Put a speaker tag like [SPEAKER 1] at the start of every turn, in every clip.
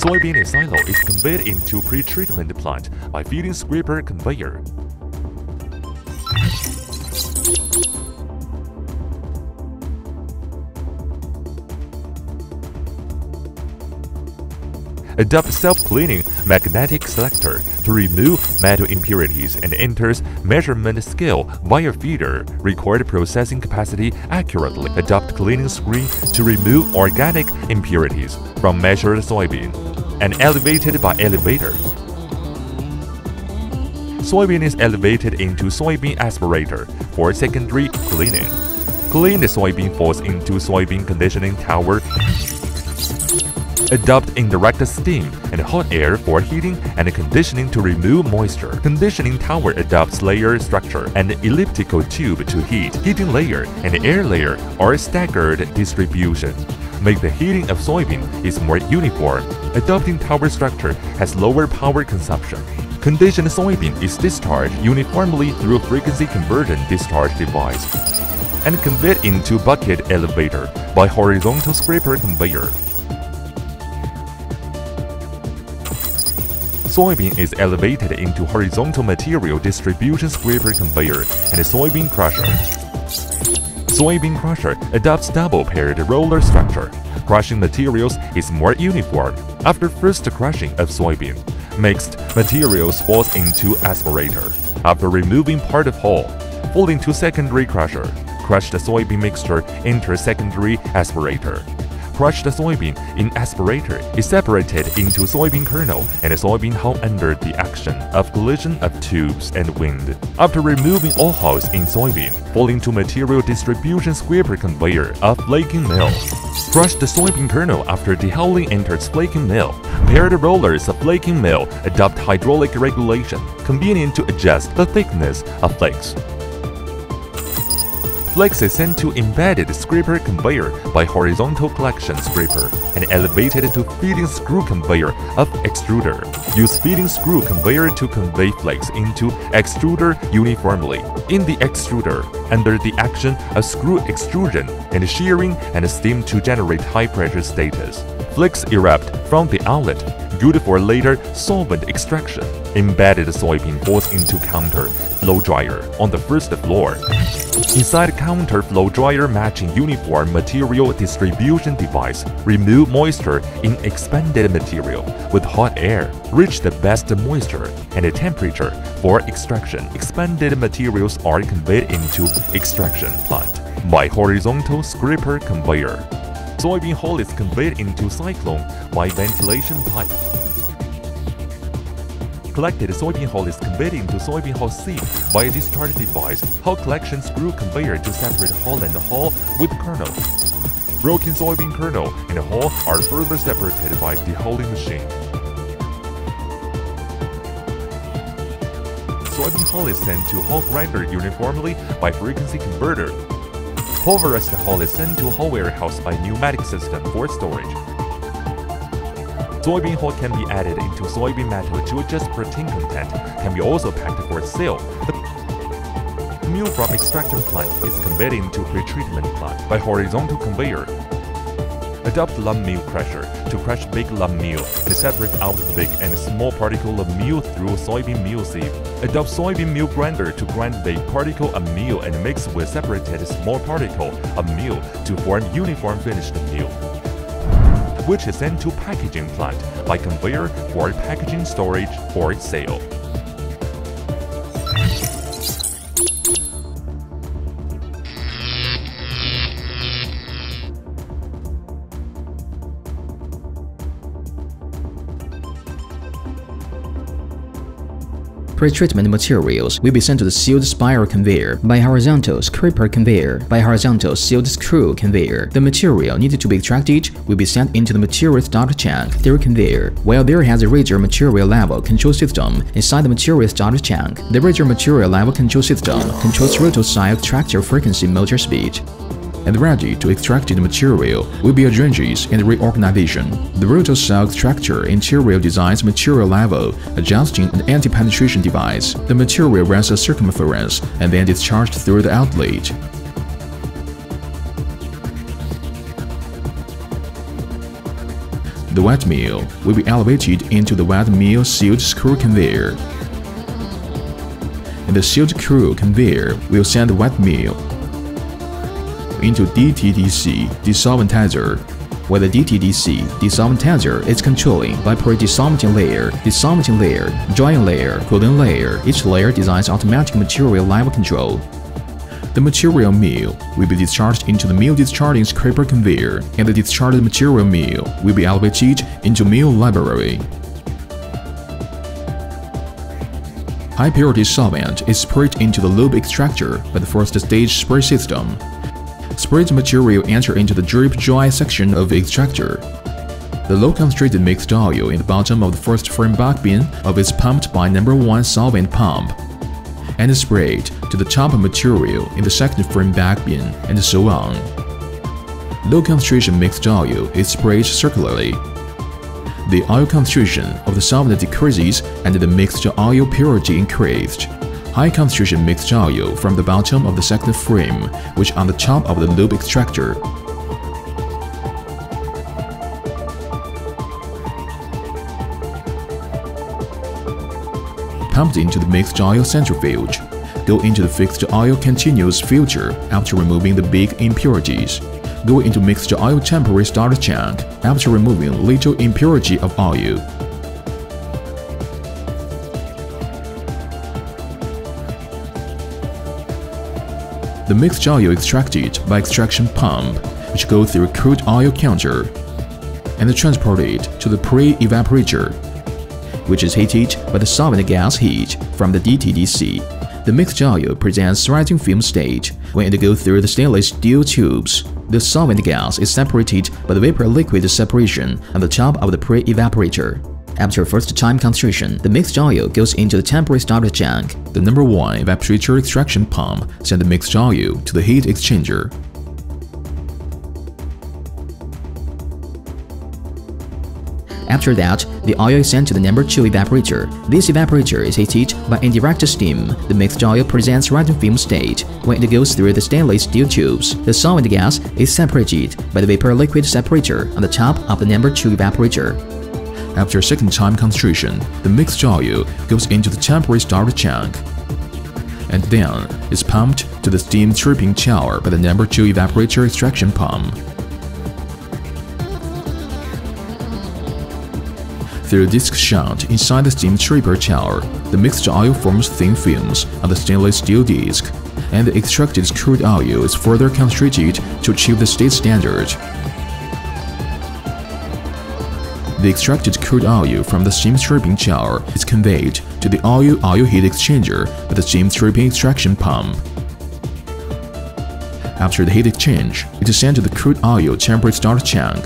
[SPEAKER 1] Soybean silo is conveyed into pre-treatment plant by feeding scraper conveyor. Adopt self-cleaning magnetic selector to remove metal impurities and enters measurement scale via feeder. Record processing capacity accurately. Adopt cleaning screen to remove organic impurities from measured soybean and elevated by elevator. Soybean is elevated into soybean aspirator for secondary cleaning. Clean the soybean falls into soybean conditioning tower. Adopt indirect steam and hot air for heating and conditioning to remove moisture. Conditioning tower adopts layer structure and elliptical tube to heat. Heating layer and air layer are staggered distribution. Make the heating of soybean is more uniform. Adopting tower structure has lower power consumption. Conditioned soybean is discharged uniformly through frequency conversion discharge device and conveyed into bucket elevator by horizontal scraper conveyor. Soybean is elevated into horizontal material distribution scraper conveyor and soybean crusher. Soybean crusher adopts double-paired roller structure. Crushing materials is more uniform. After first crushing of soybean, mixed materials falls into aspirator. After removing part of hull, fall into secondary crusher. Crushed soybean mixture enters secondary aspirator. Crushed soybean in aspirator is separated into soybean kernel and soybean hull under the action of collision of tubes and wind. After removing all hulls in soybean, fall into material distribution scraper conveyor of flaking mill. Crushed soybean kernel after dehulling enters flaking mill. Paired rollers of flaking mill adopt hydraulic regulation, convenient to adjust the thickness of flakes. Flakes is sent to embedded scraper conveyor by horizontal collection scraper and elevated to feeding screw conveyor of extruder. Use feeding screw conveyor to convey flakes into extruder uniformly. In the extruder, under the action of screw extrusion and shearing and steam to generate high pressure status. Flakes erupt from the outlet, good for later solvent extraction. Embedded soybean falls into counter flow dryer on the first floor. Inside counter flow dryer matching uniform material distribution device, remove moisture in expanded material with hot air. Reach the best moisture and temperature for extraction. Expanded materials are conveyed into extraction plant by horizontal scraper conveyor. Soybean hull is conveyed into cyclone by ventilation pipe. Collected soybean hull is conveyed into soybean hull C by a discharge device. Hull collection screw conveyor to separate hull and hull with kernel. Broken soybean kernel and hull are further separated by dehulling machine. Soybean hull is sent to hull grinder uniformly by frequency converter. Pulverized hull is sent to hull warehouse by pneumatic system for storage. Soybean hull can be added into soybean metal to adjust protein content, can be also packed for sale. The meal from extraction plant is conveyed into pretreatment plant by horizontal conveyor. Adopt lump meal crusher to crush big lump meal and separate out big and small particle of meal through soybean meal sieve. Adopt soybean meal grinder to grind big particle of meal and mix with separated small particle of meal to form uniform finished meal, which is sent to packaging plant by conveyor for packaging storage for sale.
[SPEAKER 2] Pretreatment materials will be sent to the sealed spiral conveyor by horizontal scraper conveyor by horizontal sealed screw conveyor. The material needed to be extracted will be sent into the material starter tank, their conveyor. While there has a rigid material level control system inside the material starter tank, the rigid material level control system controls rotor-side tractor frequency motor speed. And ready to extracted material will be arranges and reorganization. The rotor cell extractor interior designs material level, adjusting an anti-penetration device. The material runs a circumference and then discharged through the outlet. The wet meal will be elevated into the wet meal sealed screw conveyor. And the sealed screw conveyor will send the wet meal into DTDC desolventizer, where the DTDC desolventizer is controlling by pre-desolventing layer, desolventing layer, drying layer, cooling layer. Each layer designs automatic material level control. The material meal will be discharged into the meal discharging scraper conveyor, and the discharged material meal will be elevated into meal library. High purity solvent is sprayed into the lube extractor by the first stage spray system. Sprayed material enter into the drip dry section of the extractor. The low concentrated mixed oil in the bottom of the first frame back bin of is pumped by number 1 solvent pump and is sprayed to the top of material in the second frame back bin, and so on. Low concentration mixed oil is sprayed circularly. The oil concentration of the solvent decreases and the mixed oil purity increased. High concentration mixed oil from the bottom of the second frame, which on the top of the lube extractor. Pumped into the mixed oil centrifuge. Go into the fixed oil continuous filter after removing the big impurities. Go into mixed oil temporary starter tank after removing little impurity of oil. The mixed oil extracted by extraction pump, which go through crude oil counter, and transported to the pre-evaporator, which is heated by the solvent gas heat from the DTDC. The mixed oil presents rising film stage. When it goes through the stainless steel tubes, the solvent gas is separated by the vapor-liquid separation on the top of the pre-evaporator. After first time concentration, the mixed oil goes into the temporary starter tank. The number 1 evaporator extraction pump sends the mixed oil to the heat exchanger. After that, the oil is sent to the number 2 evaporator. This evaporator is heated by indirect steam. The mixed oil presents rising film state. When it goes through the stainless steel tubes, the solvent gas is separated by the vapor-liquid separator on the top of the number 2 evaporator. After second time concentration, the mixed oil goes into the temporary starter tank and then is pumped to the steam tripping tower by the number 2 evaporator extraction pump. Through a disc shunt inside the steam tripper tower, the mixed oil forms thin films on the stainless steel disc, and the extracted crude oil is further concentrated to achieve the state standard. The extracted crude oil from the steam tripping tower is conveyed to the oil heat exchanger by the steam tripping extraction pump. After the heat exchange, it is sent to the crude oil temporary starter tank.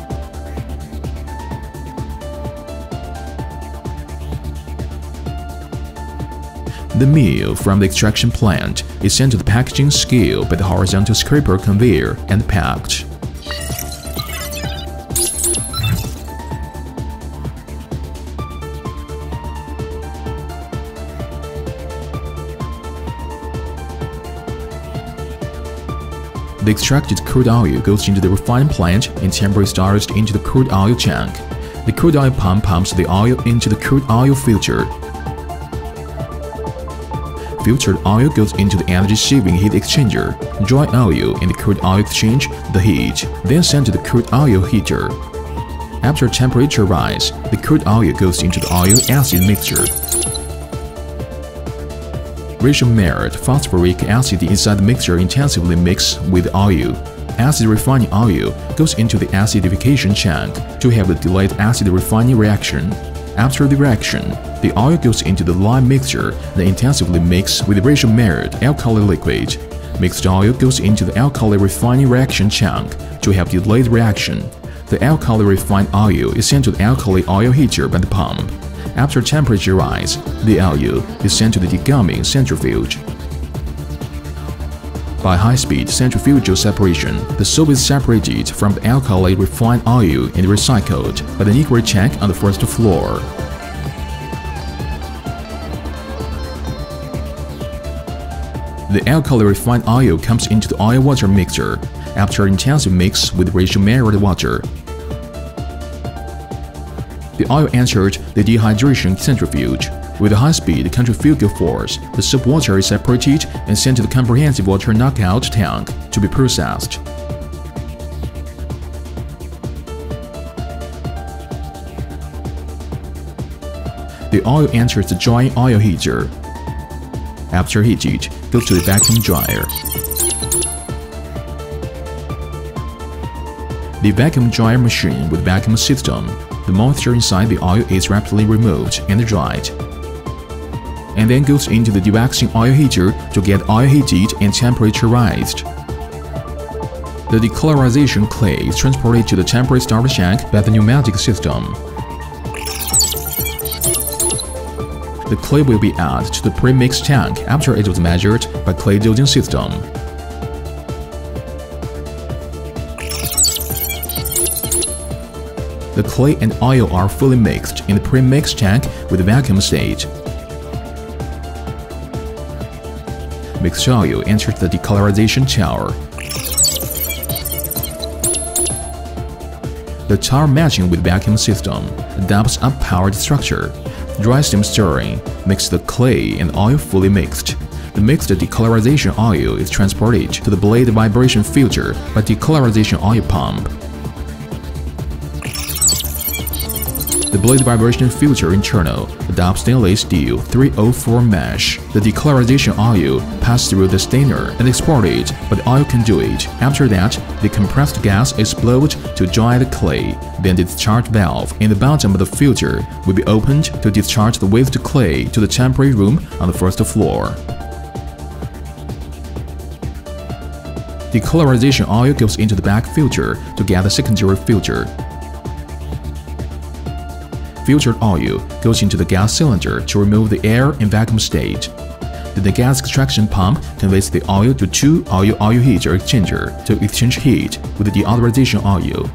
[SPEAKER 2] The meal from the extraction plant is sent to the packaging scale by the horizontal scraper conveyor and packed. The extracted crude oil goes into the refining plant and temporarily started into the crude oil tank. The crude oil pump pumps the oil into the crude oil filter. Filtered oil goes into the energy-saving heat exchanger. Dry oil in the crude oil exchange the heat, then sent to the crude oil heater. After temperature rise, the crude oil goes into the oil-acid mixture. Ratio-measured phosphoric acid inside the mixture intensively mixes with oil. Acid refining oil goes into the acidification tank to have the delayed acid refining reaction. After the reaction, the oil goes into the lime mixture that intensively mixes with ratio-measured alkali liquid. Mixed oil goes into the alkali refining reaction tank to have delayed reaction. The alkali refined oil is sent to the alkali oil heater by the pump. After temperature rise, the oil is sent to the degumming centrifuge. By high-speed centrifugal separation, the soap is separated from the alkali refined oil and recycled by the liquid tank on the first floor. The alkali refined oil comes into the oil-water mixture after intensive mix with ratio-measured water. The oil entered the dehydration centrifuge. With a high-speed centrifugal force, the soap water is separated and sent to the comprehensive water knockout tank to be processed. The oil enters the drying oil heater. After heated, goes to the vacuum dryer. The vacuum dryer machine with vacuum system. The moisture inside the oil is rapidly removed and dried, and then goes into the dewaxing oil heater to get oil heated and temperaturized. The decolorization clay is transported to the temporary starter shank by the pneumatic system. The clay will be added to the pre-mixed tank after it was measured by clay dosing system. The clay and oil are fully mixed in the pre-mixed tank with the vacuum stage. Mixed oil enters the decolorization tower. The tower matching with vacuum system adopts a powered structure. Dry steam stirring makes the clay and oil fully mixed. The mixed decolorization oil is transported to the blade vibration filter by decolorization oil pump. The blade vibration filter internal adopts stainless steel 304 mesh. The decolorization oil passes through the stainer and exported by the oil conduit. After that, the compressed gas is blowed to dry the clay. Then the discharge valve in the bottom of the filter will be opened to discharge the waste clay to the temporary room on the first floor. Decolorization oil goes into the back filter to get the secondary filter. Filtered oil goes into the gas cylinder to remove the air and vacuum state. Then the gas extraction pump conveys the oil to two oil-oil heater exchanger to exchange heat with the deodorization oil.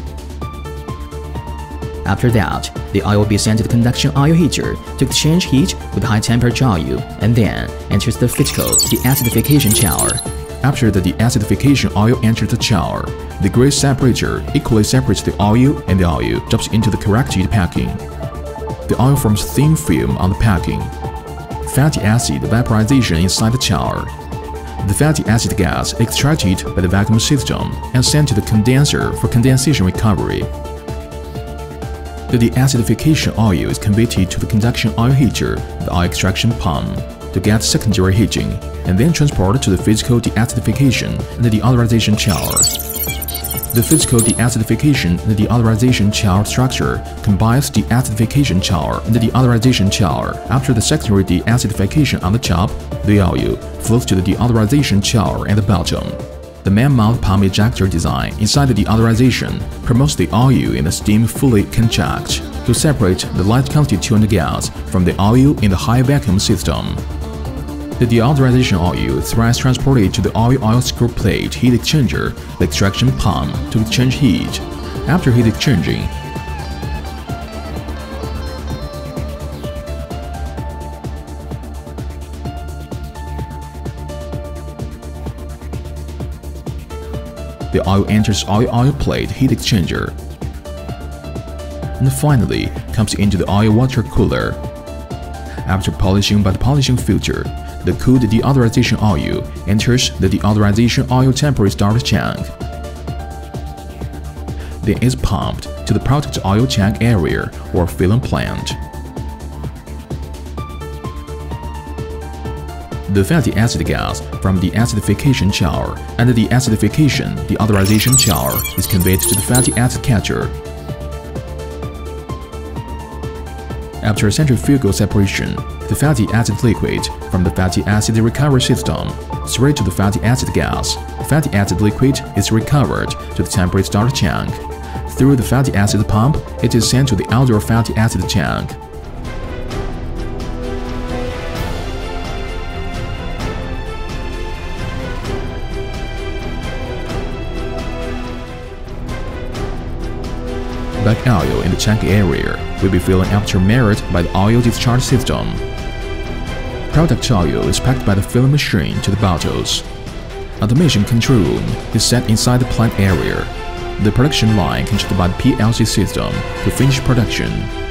[SPEAKER 3] After that, the oil will be sent to the conduction oil heater to exchange heat with high-temperature oil, and then enters the physical deacidification tower.
[SPEAKER 2] After the deacidification oil enters the tower, the grease separator equally separates the oil, and the oil drops into the corrected packing. The oil forms thin film on the packing. Fatty acid vaporization inside the tower. The fatty acid gas extracted by the vacuum system and sent to the condenser for condensation recovery. The deacidification oil is conveyed to the conduction oil heater, the oil extraction pump, to get secondary heating, and then transported to the physical deacidification and the deodorization tower. The physical deacidification and the deodorization tower structure combines the deacidification tower and the deodorization tower. After the secondary deacidification on the top, the oil flows to the deodorization tower at the bottom. The man-mount pump ejector design inside the deodorization promotes the oil and the steam fully contact to separate the light constituent gas from the oil in the high vacuum system. The deodorization oil is thrice transported to the oil screw plate heat exchanger, the extraction pump, to exchange heat. After heat exchanging, the oil enters oil plate heat exchanger, and finally comes into the oil water cooler. After polishing by the polishing filter, the cooled deodorization oil enters the deodorization oil temporary starter tank. Then is pumped to the product oil tank area or filling plant. The fatty acid gas from the acidification tower and the deacidification deodorization tower is conveyed to the fatty acid catcher. After centrifugal separation, the fatty acid liquid from the fatty acid recovery system straight to the fatty acid gas. Fatty acid liquid is recovered to the temporary starter tank. Through the fatty acid pump, it is sent to the outdoor fatty acid tank. Back oil in the tank area will be filling after merit by the oil discharge system. Product oil is packed by the filling machine to the bottles. Automation control room is set inside the plant area. the production line controlled by the PLC system to finish production.